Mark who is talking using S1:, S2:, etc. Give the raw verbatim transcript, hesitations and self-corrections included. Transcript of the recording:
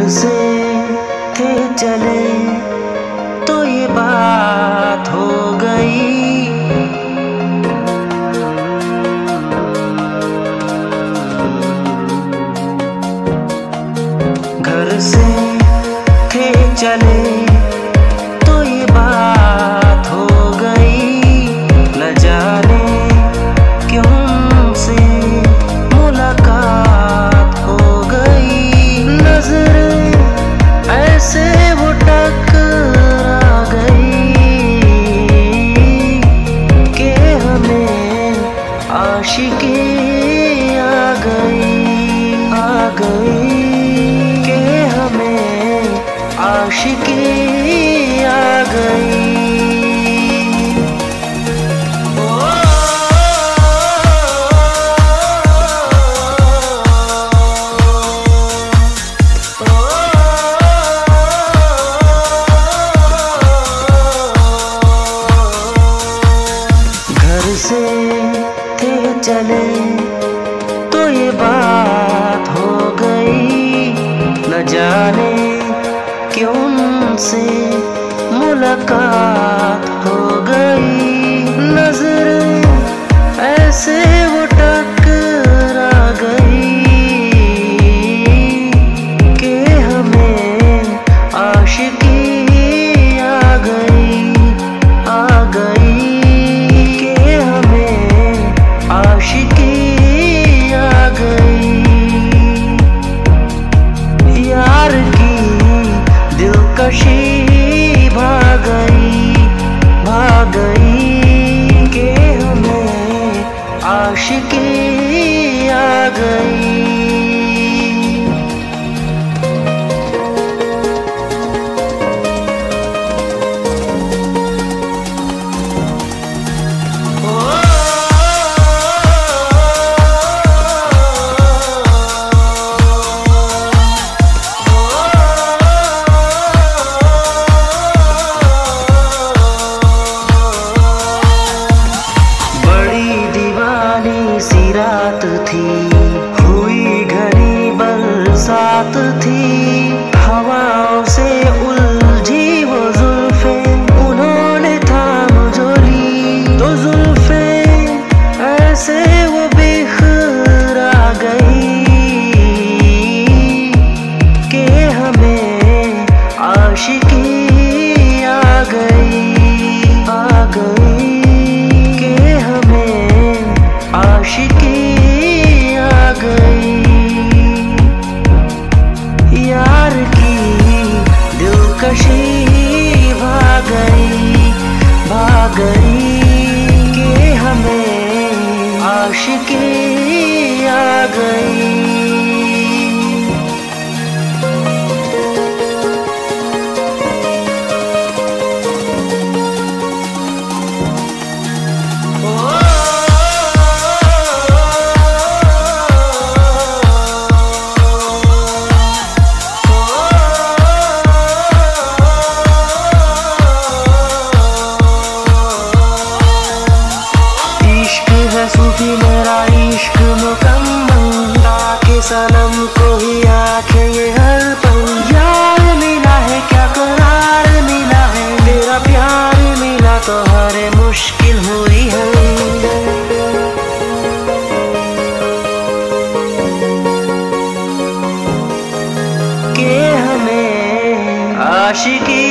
S1: से थे चले तो ये बात हो गई। घर से थे चले तो ये बात हो गई। न जाने क्यों से मुलाकात हो गई। नजरें ऐसे वो टकरा गई कि हमें आशिकी आ गई आ गई कि हमें आशिकी आ गई। से थे चले तो ये बात हो गई। न जाने क्यों से मुलाकात हो गई। नजरें ऐसे वो टकरा गई कि हमें आशिकी आ गई आ गई आशिकी आ गई। यार की दिलकशी भाग गई भाग गई कि हमें आशिकी आ गई। सी रात थी हुई घनी बरसात थी। हवाओं से उलझी वो जुल्फें उन्होंने थाम जो ली। तो जुल्फें ऐसे वो बिखरा गई कि हमें आशिकी आ गई आ गई कि हमें आशिकी आ गई। यार की दिलकशी भाग गई भाग गई कि हमें आशिकी आ गई। सूफी मेरा इश्क मुकम्मल ताकि सनम को ही आंखें ये हर पल। यार मिला है क्या करार मिला है तेरा प्यार मिला तो हर मुश्किल हुई है। कि हमें आशिकी